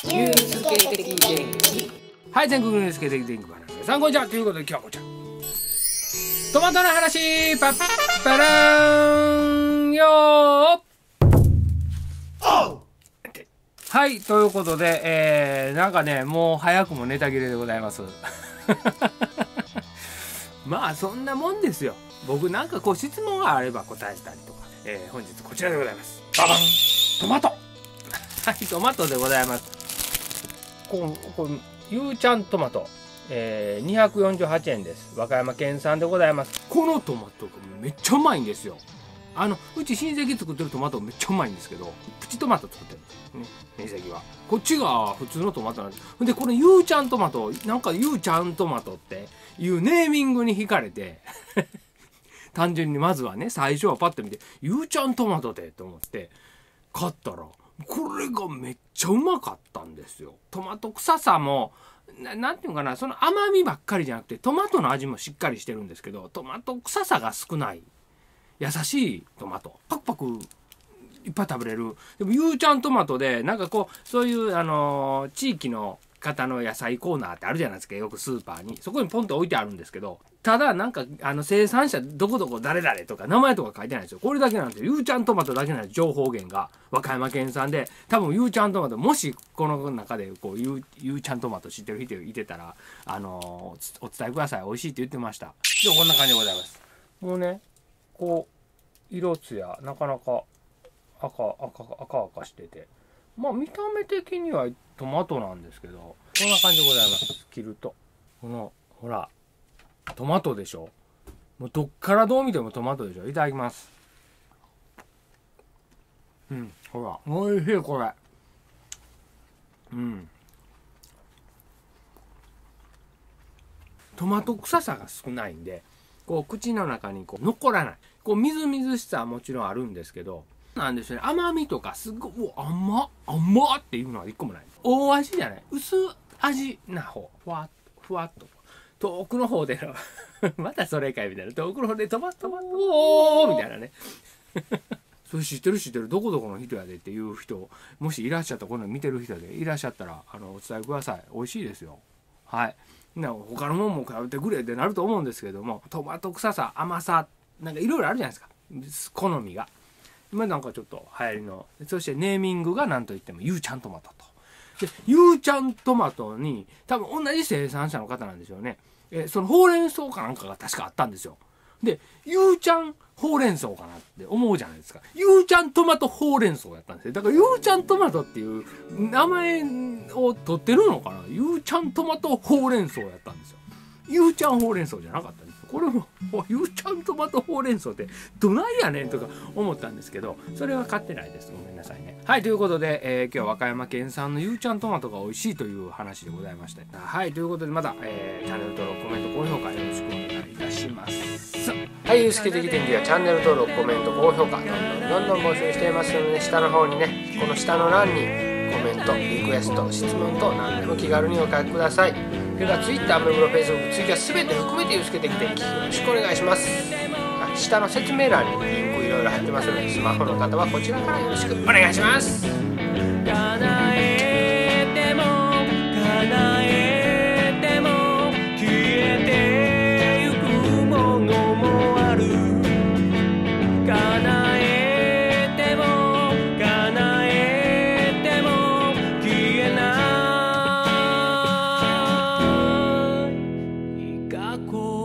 ニュース系的元気。はい、全国ニュース系的元気話。皆さんこんにちは。ということで今日はこちら。トマトの話、パッパラーンよー。はい、ということで、なんかね、もう早くもネタ切れでございます。まあそんなもんですよ。僕なんかこう質問があれば答えしたりとか、本日こちらでございます。ババン、トマト。はい、トマトでございます。こうゆうちゃんトマト、248円です。和歌山県産でございます。このトマトがめっちゃうまいんですよ。うち親戚作ってるトマトめっちゃうまいんですけど、プチトマト作ってるんですね、親戚は。こっちが普通のトマトなんです。で、このゆうちゃんトマト、なんかゆうちゃんトマトっていうネーミングに惹かれて、単純にまずはね、最初はパッと見て、ゆうちゃんトマトでと思って買ったら、これがめっちゃうまかったんですよ。トマト臭さも、なんていうのかな、その甘みばっかりじゃなくて、トマトの味もしっかりしてるんですけど、トマト臭さが少ない。優しいトマト。パクパクいっぱい食べれる。でも、ゆうちゃんトマトで、なんかこう、そういう、地域の方の野菜コーナーってあるじゃないですか。よくスーパーに。そこにポンと置いてあるんですけど、ただ、なんか、生産者どこどこ誰々とか名前とか書いてないんですよ。これだけなんですよ。ゆうちゃんトマトだけなんです。情報源が。和歌山県産で。多分、ゆうちゃんトマト、もし、この中で、こう、ゆうちゃんトマト知ってる人いてたら、お伝えください。美味しいって言ってました。でも、こんな感じでございます。もうね、こう、色艶、なかなか赤してて。まあ、見た目的にはトマトなんですけど、こんな感じでございます。切ると。この、ほら。トマトでしょ。もうどっからどう見てもトマトでしょ。いただきます。うん、ほら、おいしいこれ。うん。トマト臭さが少ないんで、こう口の中にこう残らない。こうみずみずしさはもちろんあるんですけど、なんですよね。甘みとかすごい、甘っっていうのは一個もない。大味じゃない。薄味な方。ふわっと。遠くの方でのまたそれかいみたいな。遠くの方でトマトみたいなね。それ知ってるどこどこの人やでっていう人、もしいらっしゃったら、この見てる人でいらっしゃったらお伝えください。美味しいですよ。はい。他のもんも比べてくれってなると思うんですけども、トマト臭さ、甘さ、なんかいろいろあるじゃないですか。好みが。今なんかちょっと流行りの。そしてネーミングが何と言ってもゆうちゃんトマトと。で、ゆうちゃんトマトに多分同じ生産者の方なんでしょうね。そのほうれん草かなんかが確かあったんですよ。で、ゆうちゃんほうれん草かなって思うじゃないですか。ゆうちゃんトマトほうれん草やったんですよ。だからゆうちゃんトマトっていう名前を取ってるのかな。ゆうちゃんトマトほうれん草やったんですよ。ゆうちゃんほうれん草じゃなかったんですよ。これも、ゆうちゃんトマトほうれん草ってどないやねんとか思ったんですけど、それは買ってないです。ごめんなさいね。はい、ということで、今日は和歌山県産のゆうちゃんトマトが美味しいという話でございました。はい、ということでまた、チャンネル登録、コメント、高評価よろしくお願いいたします。はい、ゆうすけ的天気はチャンネル登録、コメント、高評価、どんどん募集していますので、下の方にね、この下の欄にコメント、リクエスト、質問等何でも気軽にお書きください。それから Twitter、アメブロ、Facebook、ツイキャス全て含めてゆうすけ的天気よろしくお願いします。下の説明欄にリンクいろいろ貼ってますので、スマホの方はこちらからよろしくお願いします。過去